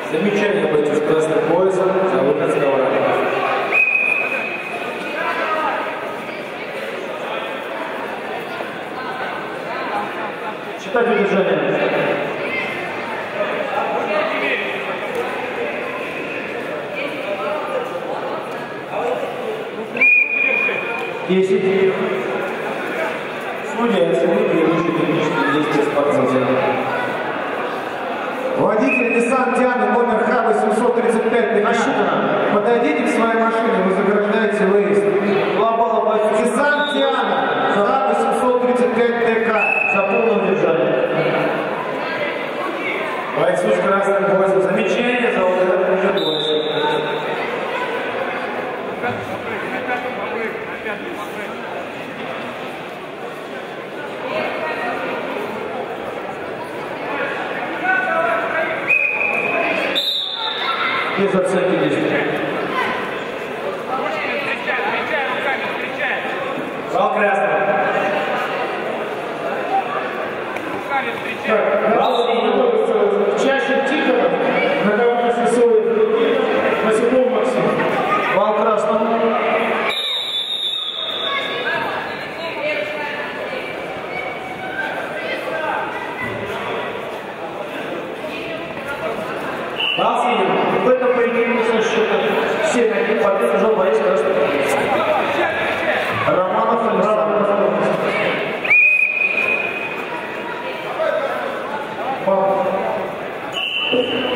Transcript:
Замечание бойцу с красным поясом за выход с ковра. Считать удержание. 10. Судья оценит ведущие технические действия спортсмена. Водитель Nissan Tiana номер Х-835 Насчитано. Подойдите к своей машине, вы заграждаете выезд. Nissan Tiana Х-835 ТК. За полное удержание. Бойцу с красным поясом. Замечание за удар уже бойцу. Без оценки действия. Бал красный. Чаще Тихонов, на кого нас рисует Васюков Максим. Бал красный. Бал синий. В этом поединке со счетом 7-1 победу жил Борис Красный. Романов Александр. Бал.